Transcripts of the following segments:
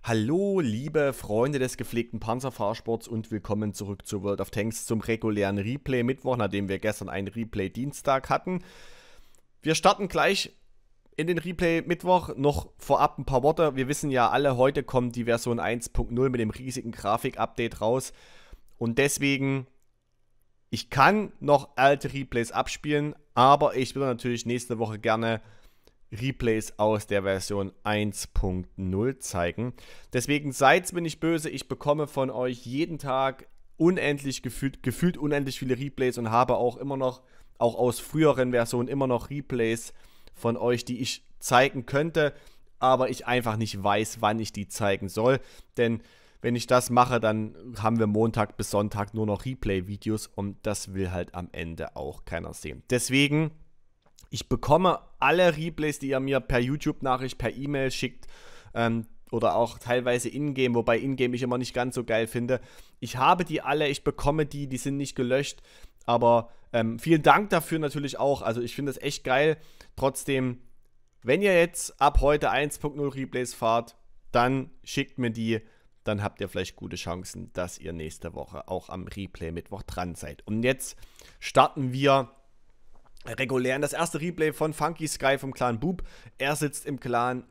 Hallo, liebe Freunde des gepflegten Panzerfahrsports und willkommen zurück zu World of Tanks zum regulären Replay-Mittwoch, nachdem wir gestern einen Replay-Dienstag hatten. Wir starten gleich in den Replay-Mittwoch. Noch vorab ein paar Worte. Wir wissen ja alle, heute kommt die Version 1.0 mit dem riesigen Grafik-Update raus. Und deswegen, ich kann noch alte Replays abspielen, aber ich würde natürlich nächste Woche gerne Replays aus der Version 1.0 zeigen. Deswegen seid mir nicht böse, ich bekomme von euch jeden Tag unendlich gefühlt unendlich viele Replays und habe auch immer noch, auch aus früheren Versionen, immer noch Replays von euch, die ich zeigen könnte, aber ich einfach nicht weiß, wann ich die zeigen soll. Denn wenn ich das mache, dann haben wir Montag bis Sonntag nur noch Replay-Videos und das will halt am Ende auch keiner sehen. Deswegen, ich bekomme alle Replays, die ihr mir per YouTube-Nachricht, per E-Mail schickt oder auch teilweise in-game, wobei in-game ich immer nicht ganz so geil finde. Ich habe die alle, ich bekomme die sind nicht gelöscht, aber vielen Dank dafür natürlich auch. Also ich finde das echt geil. Trotzdem, wenn ihr jetzt ab heute 1.0 Replays fahrt, dann schickt mir die, dann habt ihr vielleicht gute Chancen, dass ihr nächste Woche auch am Replay-Mittwoch dran seid. Und jetzt starten wir regulär in das erste Replay von Funky Sky vom Clan Boob. Er sitzt im Clan,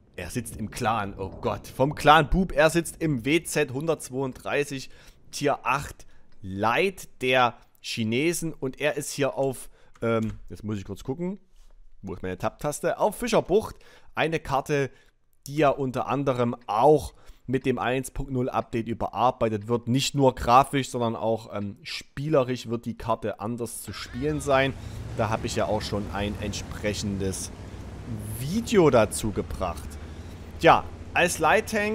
oh Gott, vom Clan Boob. Er sitzt im WZ 132 Tier 8 Light der Chinesen und er ist hier auf, jetzt muss ich kurz gucken, wo ist meine Tab-Taste, auf Fischerbucht. Eine Karte, die ja unter anderem auch mit dem 1.0 Update überarbeitet wird. Nicht nur grafisch, sondern auch spielerisch wird die Karte anders zu spielen sein. Da habe ich ja auch schon ein entsprechendes Video dazu gebracht. Ja, als Light Tank,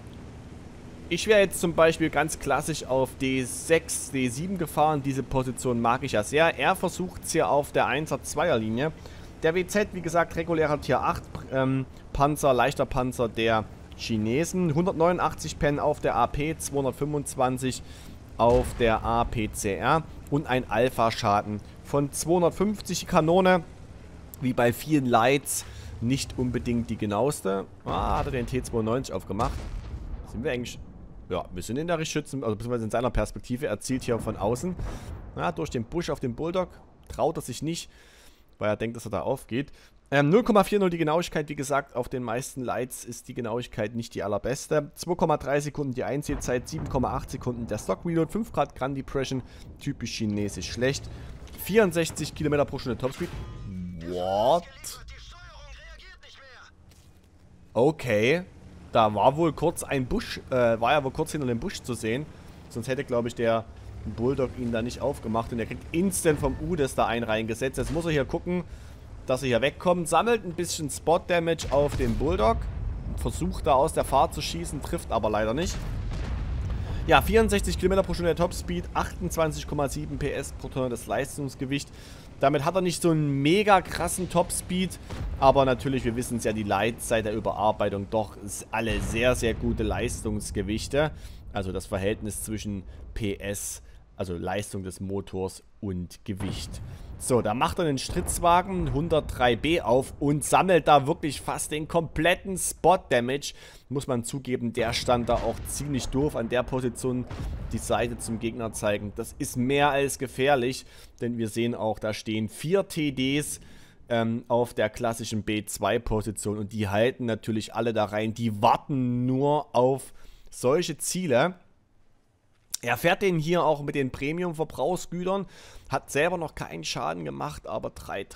ich wäre jetzt zum Beispiel ganz klassisch auf D6, D7 gefahren. Diese Position mag ich ja sehr. Er versucht es hier auf der 1er-2er Linie. Der WZ, wie gesagt, regulärer Tier 8 Panzer, leichter Panzer der Chinesen. 189 Pen auf der AP, 225 auf der APCR und ein Alpha-Schaden von 250. Kanone, wie bei vielen Lights, nicht unbedingt die genaueste. Hat er den T92 aufgemacht. Sind wir eigentlich... Ja, wir sind in der Richtschützen, also beziehungsweise in seiner Perspektive. Er zielt hier von außen. Durch den Busch auf den Bulldog. Traut er sich nicht, weil er denkt, dass er da aufgeht. 0,40 die Genauigkeit, wie gesagt, auf den meisten Lights ist die Genauigkeit nicht die allerbeste. 2,3 Sekunden die Einzählzeit, 7,8 Sekunden der Stock Reload, 5 Grad Gun Depression, typisch chinesisch schlecht. 64 Kilometer pro Stunde Topspeed. What? Okay, da war wohl kurz ein Busch, war ja wohl kurz hinter dem Busch zu sehen. Sonst hätte, glaube ich, der Bulldog ihn da nicht aufgemacht und er kriegt instant vom Udes da einen reingesetzt. Jetzt muss er hier gucken, dass er hier wegkommt. Sammelt ein bisschen Spot Damage auf den Bulldog. Versucht da aus der Fahrt zu schießen, trifft aber leider nicht. Ja, 64 Kilometer pro Stunde der Topspeed, 28,7 PS pro Tonne das Leistungsgewicht. Damit hat er nicht so einen mega krassen Topspeed, aber natürlich, wir wissen es ja, die Lights seit der Überarbeitung doch ist alle sehr, sehr gute Leistungsgewichte. Also das Verhältnis zwischen PS, also Leistung des Motors und Gewicht. So, da macht er den Stritzwagen 103B auf und sammelt da wirklich fast den kompletten Spot-Damage. Muss man zugeben, der stand da auch ziemlich doof an der Position, die Seite zum Gegner zeigen. Das ist mehr als gefährlich, denn wir sehen auch, da stehen 4 TDs auf der klassischen B2-Position und die halten natürlich alle da rein. Die warten nur auf solche Ziele. Er fährt den hier auch mit den Premium-Verbrauchsgütern, hat selber noch keinen Schaden gemacht, aber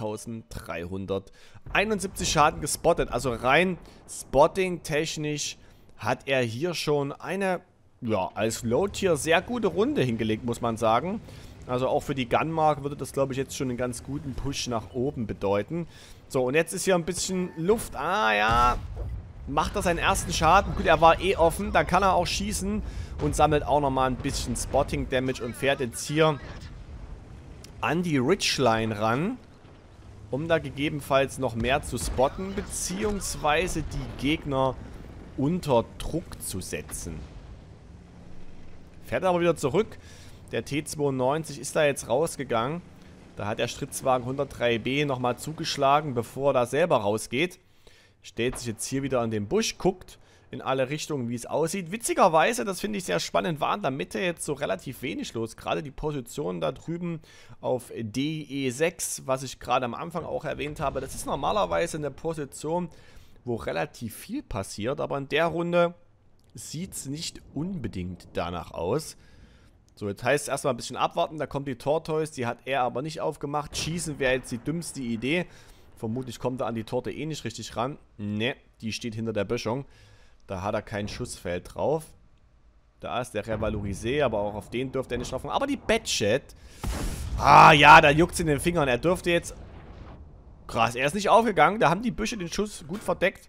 3371 Schaden gespottet. Also rein spotting-technisch hat er hier schon eine, ja, als Low-Tier sehr gute Runde hingelegt, muss man sagen. Also auch für die Gunmark würde das, glaube ich, jetzt schon einen ganz guten Push nach oben bedeuten. So, und jetzt ist hier ein bisschen Luft. Ja, macht er seinen ersten Schaden. Gut, er war eh offen, da kann er auch schießen und sammelt auch nochmal ein bisschen Spotting Damage und fährt jetzt hier an die Ridgeline ran, um da gegebenenfalls noch mehr zu spotten, beziehungsweise die Gegner unter Druck zu setzen. Fährt aber wieder zurück. Der T92 ist da jetzt rausgegangen. Da hat der Stritzwagen 103B nochmal zugeschlagen, bevor er da selber rausgeht. Stellt sich jetzt hier wieder an den Busch, guckt. in alle Richtungen, wie es aussieht. Witzigerweise, das finde ich sehr spannend, war in der Mitte jetzt so relativ wenig los. Gerade die Position da drüben auf DE6, was ich gerade am Anfang auch erwähnt habe, das ist normalerweise eine Position, wo relativ viel passiert, aber in der Runde sieht es nicht unbedingt danach aus. So, jetzt heißt es erstmal ein bisschen abwarten, da kommt die Tortoise, die hat er aber nicht aufgemacht. Schießen wäre jetzt die dümmste Idee. Vermutlich kommt er an die Torte eh nicht richtig ran. Ne, die steht hinter der Böschung. Da hat er kein Schussfeld drauf. Da ist der Revalorisé, aber auch auf den dürfte er nicht drauf. Aber die Batchet. Ah ja, da juckt es in den Fingern. Er dürfte jetzt... Krass, er ist nicht aufgegangen. Da haben die Büsche den Schuss gut verdeckt.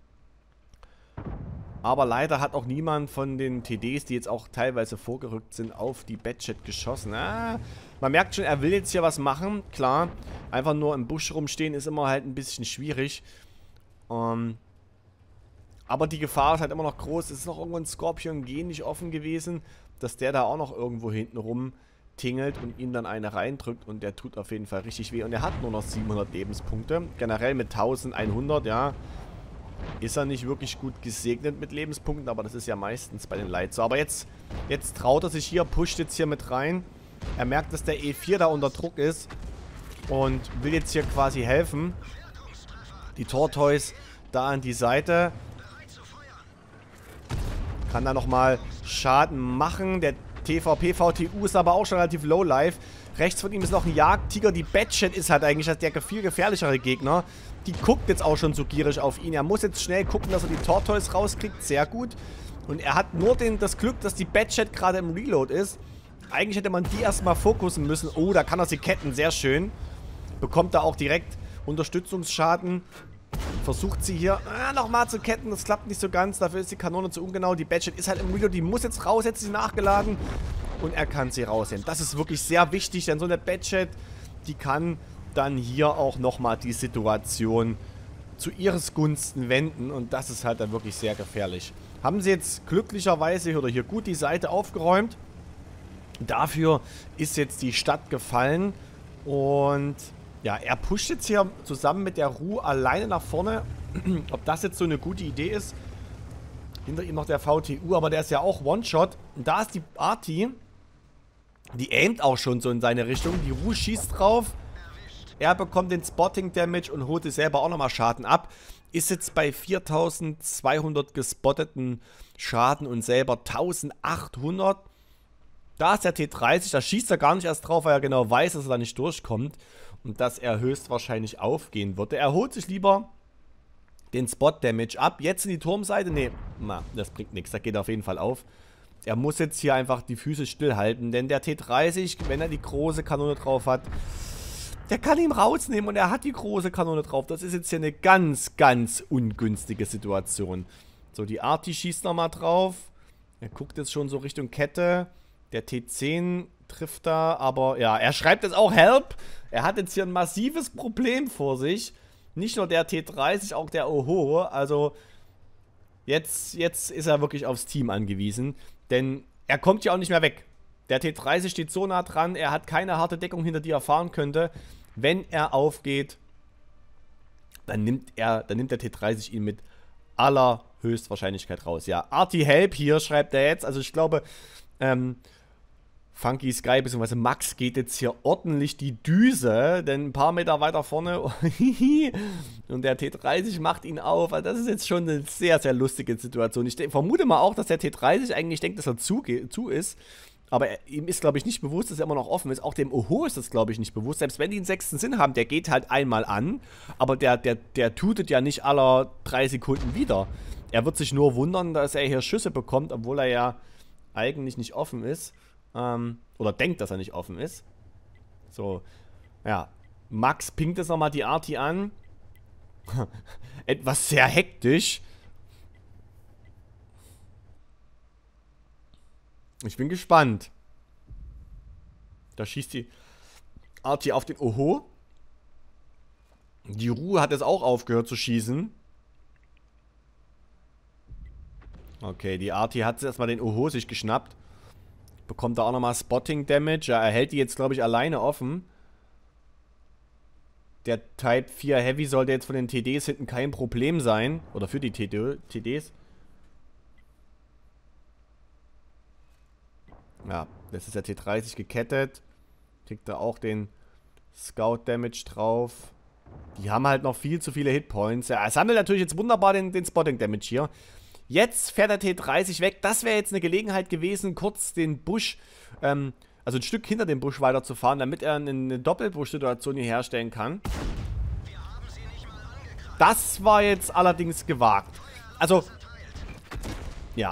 Aber leider hat auch niemand von den TDs, die jetzt auch teilweise vorgerückt sind, auf die Batchet geschossen. Ah, man merkt schon, er will jetzt hier was machen. Klar, einfach nur im Busch rumstehen ist immer halt ein bisschen schwierig. Aber die Gefahr ist halt immer noch groß. Es ist noch irgendwo ein Skorpion G nicht offen gewesen, dass der da auch noch irgendwo hinten rum tingelt und ihn dann eine reindrückt. Und der tut auf jeden Fall richtig weh. Und er hat nur noch 700 Lebenspunkte. Generell mit 1100, ja, ist er nicht wirklich gut gesegnet mit Lebenspunkten. Aber das ist ja meistens bei den Lights so. Aber jetzt traut er sich hier, pusht jetzt hier mit rein. Er merkt, dass der E4 da unter Druck ist. Und will jetzt hier quasi helfen. Die Tortoise da an die Seite. Kann da nochmal Schaden machen. Der TVP-VTU ist aber auch schon relativ low-life. Rechts von ihm ist noch ein Jagdtiger. Die Batchet ist halt eigentlich der viel gefährlichere Gegner. Die guckt jetzt auch schon so gierig auf ihn. Er muss jetzt schnell gucken, dass er die Tortoise rauskriegt. Sehr gut. Und er hat nur das Glück, dass die Batchet gerade im Reload ist. Eigentlich hätte man die erstmal fokussen müssen. Oh, da kann er sie ketten. Sehr schön. Bekommt da auch direkt Unterstützungsschaden. Versucht sie hier nochmal zu ketten. Das klappt nicht so ganz. Dafür ist die Kanone zu ungenau. Die Batchet ist halt im Reload. Die muss jetzt raus. Jetzt ist sie nachgeladen. Und er kann sie raushängen. Das ist wirklich sehr wichtig, denn so eine Batchet, die kann dann hier auch nochmal die Situation zu ihres Gunsten wenden. Und das ist halt dann wirklich sehr gefährlich. Haben sie jetzt glücklicherweise oder hier gut die Seite aufgeräumt. Dafür ist jetzt die Stadt gefallen. Und ja, er pusht jetzt hier zusammen mit der Ruhe alleine nach vorne. Ob das jetzt so eine gute Idee ist. Hinter ihm noch der VTU, aber der ist ja auch One-Shot. Und da ist die Arti. Die aimt auch schon so in seine Richtung. Die Ruhe schießt drauf. Er bekommt den Spotting-Damage und holt sich selber auch nochmal Schaden ab. Ist jetzt bei 4200 gespotteten Schaden und selber 1800. Da ist der T30, da schießt er gar nicht erst drauf, weil er genau weiß, dass er da nicht durchkommt. Und dass er höchstwahrscheinlich aufgehen würde. Er holt sich lieber den Spot-Damage ab. Jetzt in die Turmseite. Nee, das bringt nichts. Das geht auf jeden Fall auf. Er muss jetzt hier einfach die Füße stillhalten. Denn der T30, wenn er die große Kanone drauf hat, der kann ihn rausnehmen. Und er hat die große Kanone drauf. Das ist jetzt hier eine ganz, ganz ungünstige Situation. So, die Arti schießt nochmal drauf. Er guckt jetzt schon so Richtung Kette. Der T10 trifft da, aber ja, er schreibt jetzt auch Help. Er hat jetzt hier ein massives Problem vor sich. Nicht nur der T30, auch der Oho. Also jetzt ist er wirklich aufs Team angewiesen. Denn er kommt ja auch nicht mehr weg. Der T30 steht so nah dran, er hat keine harte Deckung, hinter die er fahren könnte. Wenn er aufgeht, dann nimmt der T30 ihn mit aller Höchstwahrscheinlichkeit raus. Ja, Arti Help hier, schreibt er jetzt. Also ich glaube, Funky Sky bzw. Max geht jetzt hier ordentlich die Düse, denn ein paar Meter weiter vorne und der T30 macht ihn auf. Also das ist jetzt schon eine sehr, sehr lustige Situation. Ich vermute mal auch, dass der T30 eigentlich denkt, dass er zu ist, aber ihm ist, glaube ich, nicht bewusst, dass er immer noch offen ist. Auch dem Oho ist das, glaube ich, nicht bewusst. Selbst wenn die einen sechsten Sinn haben, der geht halt einmal an, aber der tutet ja nicht aller 3 Sekunden wieder. Er wird sich nur wundern, dass er hier Schüsse bekommt, obwohl er ja eigentlich nicht offen ist. Oder denkt, dass er nicht offen ist. So, ja. Max pinkt jetzt nochmal die Arti an. Etwas sehr hektisch. Ich bin gespannt. Da schießt die Arti auf den Oho. Die Ruhe hat jetzt auch aufgehört zu schießen. Okay, die Arti hat erstmal den Oho sich geschnappt. Bekommt da auch nochmal Spotting Damage. Ja, er hält die jetzt, glaube ich, alleine offen. Der Type 4 Heavy sollte jetzt von den TDs hinten kein Problem sein. Oder für die TDs. Ja, das ist der T30 gekettet. Kriegt er auch den Scout-Damage drauf. Die haben halt noch viel zu viele Hitpoints. Ja, es sammelt natürlich jetzt wunderbar den Spotting-Damage hier. Jetzt fährt der T30 weg. Das wäre jetzt eine Gelegenheit gewesen, kurz den Busch, also ein Stück hinter dem Busch weiterzufahren, damit er eine Doppelbusch-Situation hier herstellen kann. Das war jetzt allerdings gewagt. Also, ja.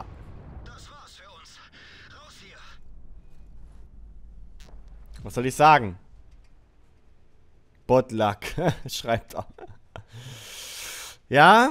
Was soll ich sagen? Botluck, schreibt er. Ja.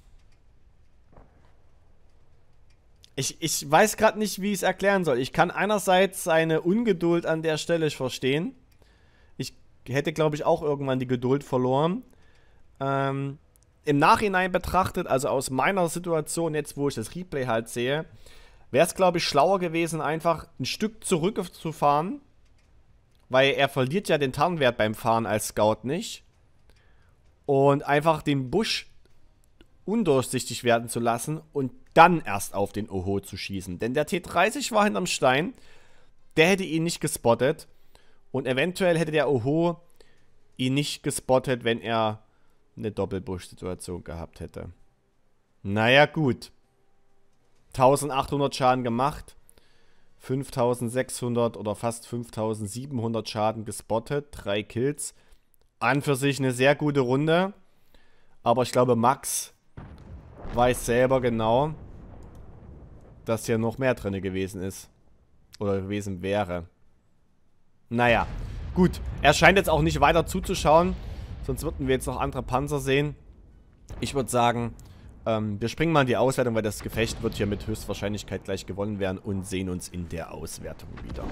Ich weiß gerade nicht, wie ich es erklären soll. Ich kann einerseits seine Ungeduld an der Stelle verstehen. Ich hätte, glaube ich, auch irgendwann die Geduld verloren. Im Nachhinein betrachtet, also aus meiner Situation jetzt, wo ich das Replay halt sehe, wäre es, glaube ich, schlauer gewesen, einfach ein Stück zurückzufahren. Weil er verliert ja den Tarnwert beim Fahren als Scout nicht. Und einfach den Busch undurchsichtig werden zu lassen und dann erst auf den Oho zu schießen. Denn der T30 war hinterm Stein. Der hätte ihn nicht gespottet. Und eventuell hätte der Oho ihn nicht gespottet, wenn er eine Doppelbusch-Situation gehabt hätte. Naja, gut. 1800 Schaden gemacht. 5600 oder fast 5700 Schaden gespottet. 3 Kills. An für sich eine sehr gute Runde. Aber ich glaube, Max weiß selber genau, dass hier noch mehr drin gewesen ist. Oder gewesen wäre. Naja, gut. Er scheint jetzt auch nicht weiter zuzuschauen. Sonst würden wir jetzt noch andere Panzer sehen. Ich würde sagen, wir springen mal in die Auswertung, weil das Gefecht wird hier mit Höchstwahrscheinlichkeit gleich gewonnen werden und sehen uns in der Auswertung wieder.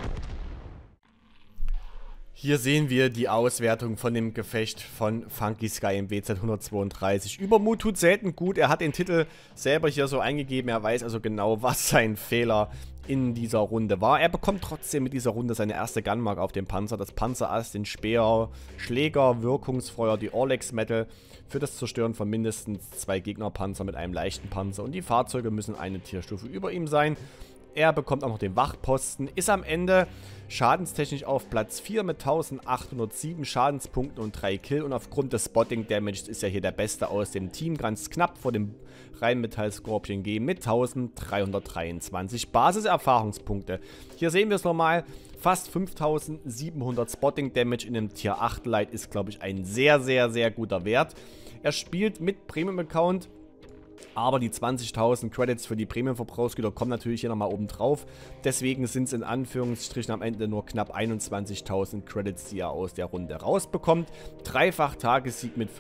Hier sehen wir die Auswertung von dem Gefecht von Funky Sky im WZ 132. Übermut tut selten gut. Er hat den Titel selber hier so eingegeben. Er weiß also genau, was sein Fehler in dieser Runde war. Er bekommt trotzdem mit dieser Runde seine erste Gunmark auf dem Panzer. Das Panzerass, den Speer, Schläger, Wirkungsfeuer, die Orlex Metal für das Zerstören von mindestens 2 Gegnerpanzer mit einem leichten Panzer. Und die Fahrzeuge müssen eine Tierstufe über ihm sein. Er bekommt auch noch den Wachposten, ist am Ende schadenstechnisch auf Platz 4 mit 1807 Schadenspunkten und 3 Kill. Und aufgrund des Spotting Damages ist er hier der Beste aus dem Team, ganz knapp vor dem Rheinmetall Scorpion G mit 1323 Basiserfahrungspunkte. Hier sehen wir es nochmal, fast 5700 Spotting Damage in einem Tier 8 Light ist, glaube ich, ein sehr, sehr, sehr guter Wert. Er spielt mit Premium-Account. Aber die 20.000 Credits für die Premium-Verbrauchsgüter kommen natürlich hier nochmal oben drauf. Deswegen sind es in Anführungsstrichen am Ende nur knapp 21.000 Credits, die er aus der Runde rausbekommt. Dreifach Tagessieg mit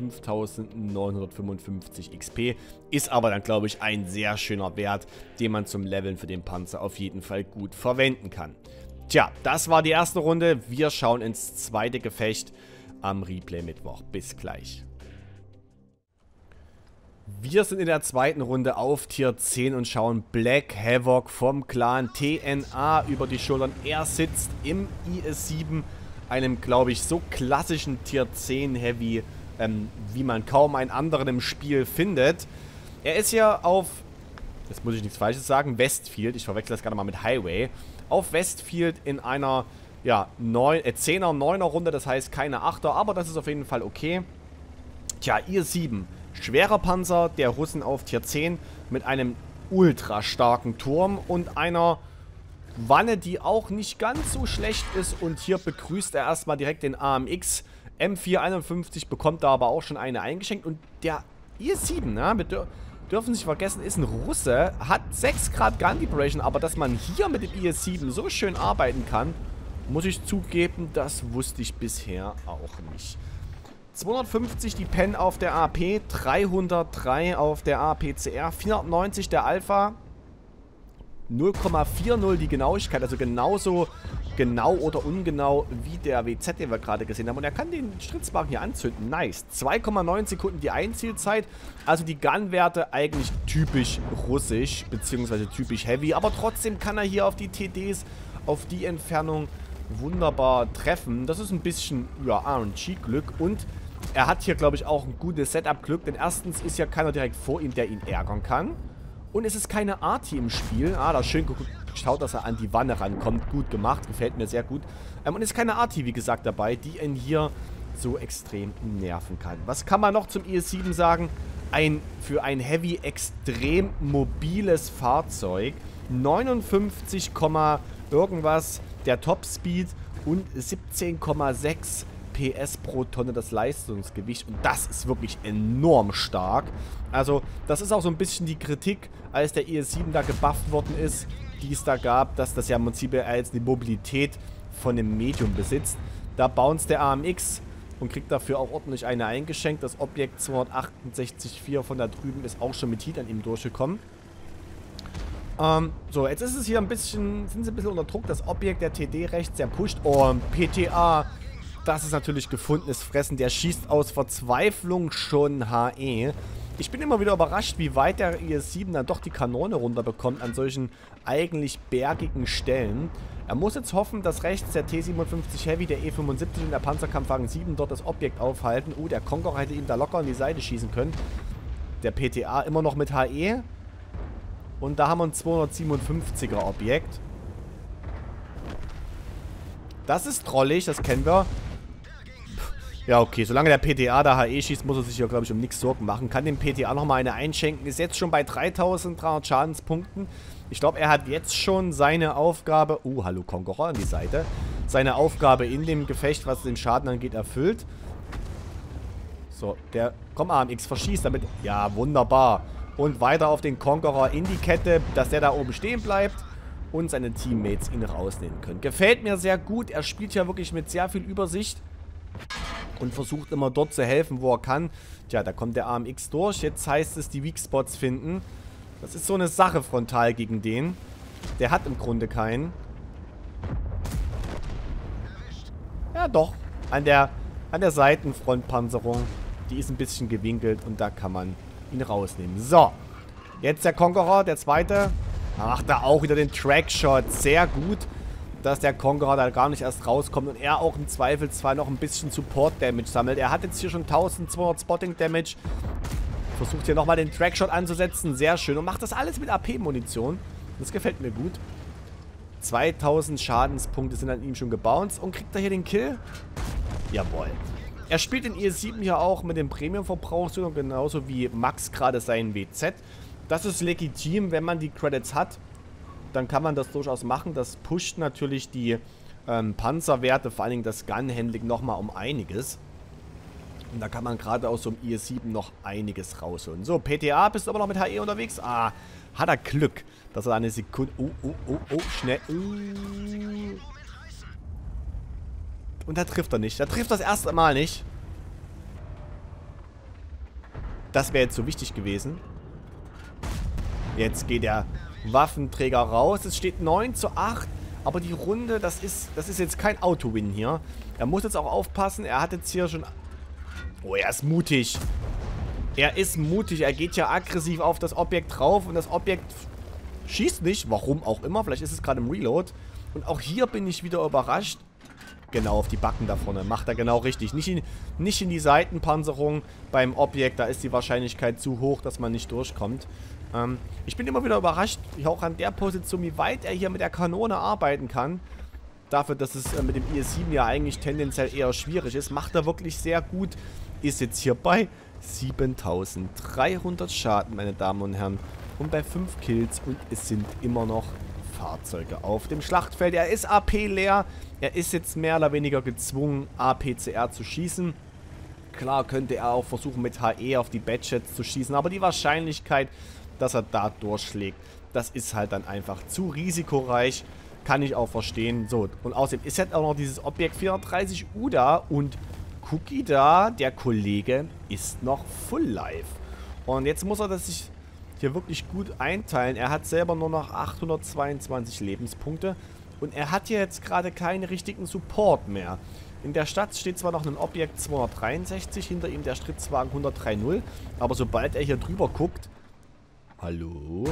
5.955 XP ist aber dann, glaube ich, ein sehr schöner Wert, den man zum Leveln für den Panzer auf jeden Fall gut verwenden kann. Tja, das war die erste Runde. Wir schauen ins zweite Gefecht am Replay-Mittwoch. Bis gleich. Wir sind in der zweiten Runde auf Tier 10 und schauen Black Havoc vom Clan TNA über die Schultern. Er sitzt im IS-7, einem, glaube ich, so klassischen Tier 10 Heavy, wie man kaum einen anderen im Spiel findet. Er ist hier auf, jetzt muss ich nichts Falsches sagen, Westfield, ich verwechsel das gerade mal mit Highway, auf Westfield in einer, ja, 10er, 9er Runde, das heißt keine 8er, aber das ist auf jeden Fall okay. Tja, IS-7. Schwerer Panzer der Russen auf Tier 10 mit einem ultra starken Turm und einer Wanne, die auch nicht ganz so schlecht ist. Und hier begrüßt er erstmal direkt den AMX. M451 bekommt da aber auch schon eine eingeschenkt. Und der IS-7, ja, wir dürfen nicht vergessen, ist ein Russe, hat 6 Grad Gun Depression, aber dass man hier mit dem IS-7 so schön arbeiten kann, muss ich zugeben, das wusste ich bisher auch nicht. 250 die Pen auf der AP, 303 auf der APCR, 490 der Alpha, 0,40 die Genauigkeit, also genauso genau oder ungenau wie der WZ, den wir gerade gesehen haben. Und er kann den Stritzwagen hier anzünden, nice. 2,9 Sekunden die Einzielzeit, also die Gun-Werte eigentlich typisch russisch, beziehungsweise typisch heavy, aber trotzdem kann er hier auf die TDs, auf die Entfernung wunderbar treffen. Das ist ein bisschen, ja, RNG-Glück und er hat hier, glaube ich, auch ein gutes Setup-Glück, denn erstens ist ja keiner direkt vor ihm, der ihn ärgern kann. Und es ist keine Arti im Spiel. Ah, da schön schaut, dass er an die Wanne rankommt. Gut gemacht, gefällt mir sehr gut. Und es ist keine Arti, wie gesagt, dabei, die ihn hier so extrem nerven kann. Was kann man noch zum IS-7 sagen? Für ein Heavy extrem mobiles Fahrzeug. 59, irgendwas der Topspeed und 17,6 PS pro Tonne das Leistungsgewicht. Und das ist wirklich enorm stark. Also, das ist auch so ein bisschen die Kritik, als der IS-7 da gebufft worden ist, die es da gab, dass das ja im Prinzip als die Mobilität von einem Medium besitzt. Da bounced der AMX und kriegt dafür auch ordentlich eine eingeschenkt. Das Objekt 268,4 von da drüben ist auch schon mit Heat an ihm durchgekommen. So, jetzt ist es hier sind sie ein bisschen unter Druck. Das Objekt der TD rechts, der pusht. Oh, PTA, das ist natürlich gefundenes Fressen. Der schießt aus Verzweiflung schon HE. Ich bin immer wieder überrascht, wie weit der IS-7 dann doch die Kanone runterbekommt an solchen eigentlich bergigen Stellen. Er muss jetzt hoffen, dass rechts der T-57 Heavy, der E-75 und der Panzerkampfwagen 7 dort das Objekt aufhalten. Oh, der Conqueror hätte ihm da locker in die Seite schießen können. Der PTA immer noch mit HE. Und da haben wir ein 257er Objekt. Das ist trollig, das kennen wir. Ja, okay, solange der PTA da HE schießt, muss er sich ja, glaube ich, um nichts Sorgen machen. Kann dem PTA nochmal eine einschenken. Ist jetzt schon bei 3300 Schadenspunkten. Ich glaube, er hat jetzt schon seine Aufgabe... hallo Conqueror an die Seite. Seine Aufgabe in dem Gefecht, was den Schaden angeht, erfüllt. So, komm, AMX, verschießt damit. Ja, wunderbar. Und weiter auf den Conqueror in die Kette, dass der da oben stehen bleibt und seine Teammates ihn rausnehmen können. Gefällt mir sehr gut. Er spielt ja wirklich mit sehr viel Übersicht und versucht immer dort zu helfen, wo er kann. Tja, da kommt der AMX durch. Jetzt heißt es, die Weak Spots finden. Das ist so eine Sache frontal gegen den. Der hat im Grunde keinen. Ja, doch. An der Seitenfrontpanzerung. Die ist ein bisschen gewinkelt und da kann man ihn rausnehmen. So. Jetzt der Conqueror, der zweite. Macht da auch wieder den Trackshot. Sehr gut, dass der Conqueror da gar nicht erst rauskommt und er auch im Zweifelsfall noch ein bisschen Support-Damage sammelt. Er hat jetzt hier schon 1200 Spotting-Damage. Versucht hier nochmal den Trackshot anzusetzen. Sehr schön. Und macht das alles mit AP-Munition. Das gefällt mir gut. 2000 Schadenspunkte sind an ihm schon gebounced. Und kriegt er hier den Kill? Jawohl. Er spielt den IS-7 hier auch mit dem Premium-Verbrauchsüber, genauso wie Max gerade seinen WZ. Das ist legitim, wenn man die Credits hat. Dann kann man das durchaus machen. Das pusht natürlich die Panzerwerte, vor allen Dingen das Gun-Handling nochmal um einiges. Und da kann man gerade aus so einem IS-7 noch einiges rausholen. So, PTA, bist du aber noch mit HE unterwegs? Ah, hat er Glück, dass er eine Sekunde... schnell... Und da trifft er nicht. Da trifft das erste Mal nicht. Das wäre jetzt so wichtig gewesen. Jetzt geht der Waffenträger raus. Es steht 9:8. Aber die Runde, das ist jetzt kein Auto-Win hier. Er muss jetzt auch aufpassen. Er hat jetzt hier schon... Oh, er ist mutig. Er ist mutig. Er geht ja aggressiv auf das Objekt drauf. Und das Objekt schießt nicht. Warum auch immer. Vielleicht ist es gerade im Reload. Und auch hier bin ich wieder überrascht. Genau, auf die Backen da vorne. Macht er genau richtig. Nicht in die Seitenpanzerung beim Objekt. Da ist die Wahrscheinlichkeit zu hoch, dass man nicht durchkommt. Ich bin immer wieder überrascht, auch an der Position, wie weit er hier mit der Kanone arbeiten kann. Dafür, dass es mit dem IS-7 ja eigentlich tendenziell eher schwierig ist. Macht er wirklich sehr gut. Ist jetzt hier bei 7300 Schaden, meine Damen und Herren. Und bei 5 Kills. Und es sind immer noch Fahrzeuge auf dem Schlachtfeld. Er ist AP leer. Er ist jetzt mehr oder weniger gezwungen, APCR zu schießen. Klar könnte er auch versuchen, mit HE auf die Badgets zu schießen. Aber die Wahrscheinlichkeit, dass er da durchschlägt, das ist halt dann einfach zu risikoreich. Kann ich auch verstehen. So, und außerdem ist jetzt auch noch dieses Objekt 430U da. Und Cookie da, der Kollege, ist noch full life. Und jetzt muss er das sich hier wirklich gut einteilen. Er hat selber nur noch 822 Lebenspunkte. Und er hat hier jetzt gerade keinen richtigen Support mehr. In der Stadt steht zwar noch ein Objekt 263, hinter ihm der Stritzwagen 130. Aber sobald er hier drüber guckt... Hallo?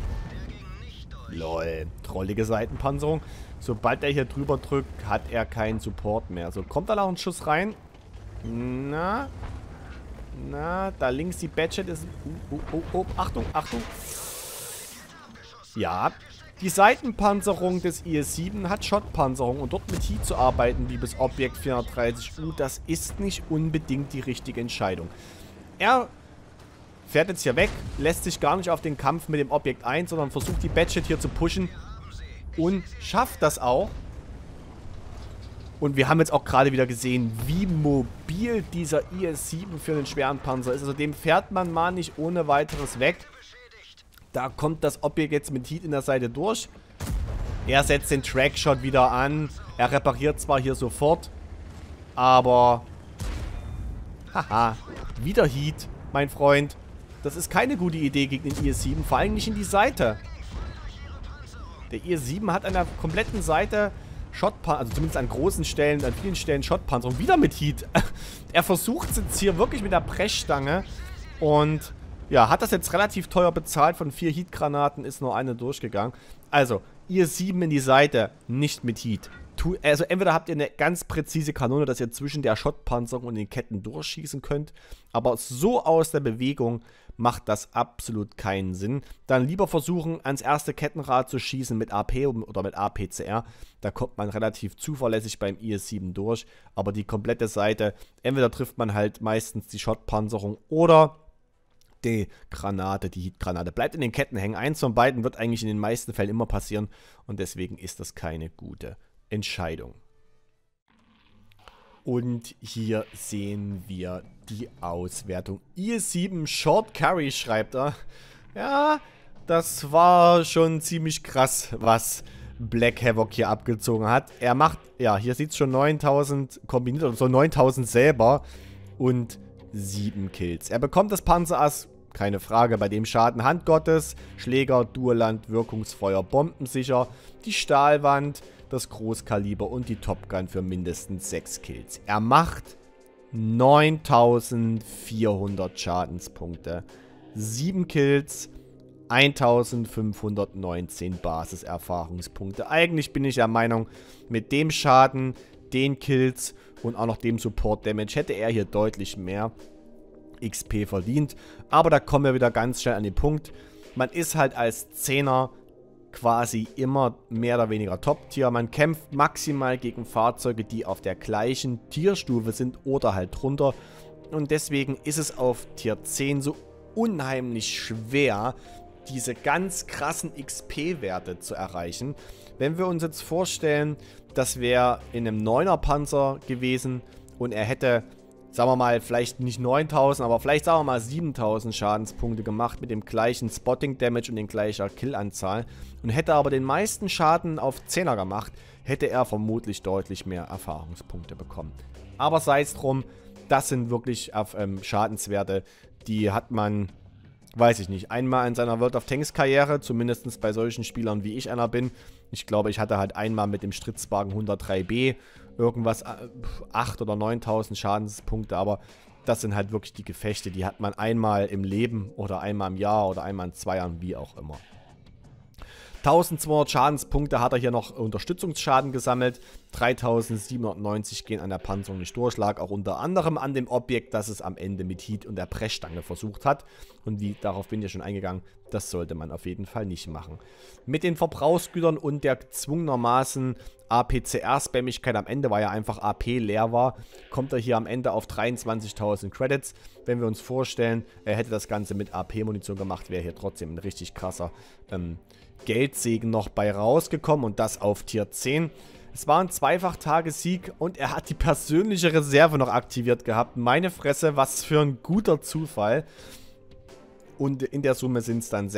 Lol, trollige Seitenpanzerung. Sobald er hier drüber drückt, hat er keinen Support mehr. So, kommt da noch ein Schuss rein? Na, da links die Badget ist... Achtung, Achtung. Ja, Die Seitenpanzerung des IS-7 hat Schottpanzerung und dort mit Heat zu arbeiten, liebes Objekt 430U, das ist nicht unbedingt die richtige Entscheidung. Er fährt jetzt hier weg, lässt sich gar nicht auf den Kampf mit dem Objekt ein, sondern versucht die Badget hier zu pushen und schafft das auch. Und wir haben jetzt auch gerade wieder gesehen, wie mobil dieser IS-7 für einen schweren Panzer ist. Also dem fährt man mal nicht ohne weiteres weg. Da kommt das Objekt jetzt mit Heat in der Seite durch. Er setzt den Trackshot wieder an. Er repariert zwar hier sofort, aber... Haha, wieder Heat, mein Freund. Das ist keine gute Idee gegen den IS-7, vor allem nicht in die Seite. Der IS-7 hat an der kompletten Seite Schottpanzer, also zumindest an großen Stellen, an vielen Stellen Schottpanzer. Wieder mit Heat. Er versucht es jetzt hier wirklich mit der Brechstange und ja, hat das jetzt relativ teuer bezahlt. Von 4 Heat-Granaten ist nur eine durchgegangen. Also, IS-7 in die Seite, nicht mit Heat. Also entweder habt ihr eine ganz präzise Kanone, dass ihr zwischen der Schottpanzerung und den Ketten durchschießen könnt, aber so aus der Bewegung macht das absolut keinen Sinn. Dann lieber versuchen, ans erste Kettenrad zu schießen mit AP oder mit APCR. Da kommt man relativ zuverlässig beim IS-7 durch, aber die komplette Seite, entweder trifft man halt meistens die Schottpanzerung oder die Granate, die Heat-Granate. Bleibt in den Ketten hängen. Eins von beiden wird eigentlich in den meisten Fällen immer passieren und deswegen ist das keine gute Entscheidung. Und hier sehen wir die Auswertung. IS-7 Short Carry, schreibt er. Ja, das war schon ziemlich krass, was Black Havoc hier abgezogen hat. Er macht, ja, hier sieht es schon 9000 kombiniert, oder so 9000 selber und 7 Kills. Er bekommt das Panzerass, keine Frage, bei dem Schaden Handgottes, Schläger, Duelland, Wirkungsfeuer, bombensicher, die Stahlwand, das Großkaliber und die Top Gun für mindestens 6 Kills. Er macht 9400 Schadenspunkte, 7 Kills, 1519 Basiserfahrungspunkte. Eigentlich bin ich der Meinung, mit dem Schaden, den Kills und auch noch dem Support Damage hätte er hier deutlich mehr XP verdient. Aber da kommen wir wieder ganz schnell an den Punkt. Man ist halt als 10er quasi immer mehr oder weniger Top-Tier. Man kämpft maximal gegen Fahrzeuge, die auf der gleichen Tierstufe sind oder halt drunter. Und deswegen ist es auf Tier 10 so unheimlich schwer, diese ganz krassen XP-Werte zu erreichen. Wenn wir uns jetzt vorstellen, das wäre in einem 9er Panzer gewesen und er hätte, sagen wir mal, vielleicht nicht 9000, aber vielleicht sagen wir mal 7000 Schadenspunkte gemacht mit dem gleichen Spotting Damage und den gleicher Killanzahl und hätte aber den meisten Schaden auf 10er gemacht, hätte er vermutlich deutlich mehr Erfahrungspunkte bekommen. Aber sei es drum, das sind wirklich Schadenswerte, die hat man, weiß ich nicht, einmal in seiner World of Tanks Karriere, zumindest bei solchen Spielern wie ich einer bin. Ich glaube, ich hatte halt einmal mit dem Stritzwagen 103B irgendwas 8.000 oder 9.000 Schadenspunkte, aber das sind halt wirklich die Gefechte, die hat man einmal im Leben oder einmal im Jahr oder einmal in 2 Jahren, wie auch immer. 1200 Schadenspunkte hat er hier noch Unterstützungsschaden gesammelt. 3790 gehen an der Panzerung nicht durch. Lag auch unter anderem an dem Objekt, das es am Ende mit Heat und der Brechstange versucht hat. Und darauf bin ich ja schon eingegangen, das sollte man auf jeden Fall nicht machen. Mit den Verbrauchsgütern und der gezwungenermaßen APCR-Spammigkeit am Ende, weil ja einfach AP leer war, kommt er hier am Ende auf 23.000 Credits. Wenn wir uns vorstellen, er hätte das Ganze mit AP-Munition gemacht, wäre hier trotzdem ein richtig krasser Geldsegen noch bei rausgekommen und das auf Tier 10. Es war ein Zweifach-Tagessieg und er hat die persönliche Reserve noch aktiviert gehabt. Meine Fresse, was für ein guter Zufall. Und in der Summe sind es dann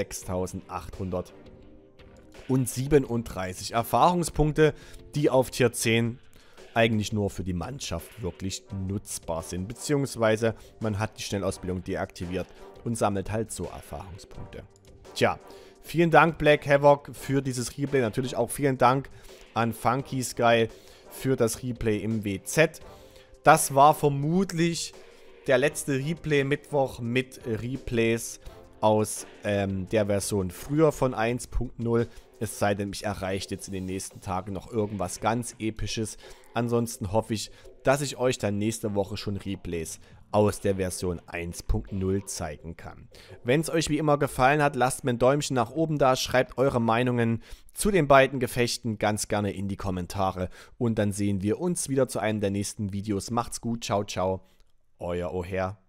6.837 Erfahrungspunkte, die auf Tier 10 eigentlich nur für die Mannschaft wirklich nutzbar sind. Beziehungsweise man hat die Schnellausbildung deaktiviert und sammelt halt so Erfahrungspunkte. Tja, vielen Dank Black Havoc für dieses Replay. Natürlich auch vielen Dank an Funky Sky für das Replay im WZ. Das war vermutlich der letzte Replay-Mittwoch mit Replays aus der Version früher von 1.0. Es sei denn, mich erreicht jetzt in den nächsten Tagen noch irgendwas ganz Episches. Ansonsten hoffe ich, dass ich euch dann nächste Woche schon Replays aus der Version 1.0 zeigen kann. Wenn es euch wie immer gefallen hat, lasst mir ein Däumchen nach oben da, schreibt eure Meinungen zu den beiden Gefechten ganz gerne in die Kommentare und dann sehen wir uns wieder zu einem der nächsten Videos. Macht's gut, ciao, ciao, euer Oher.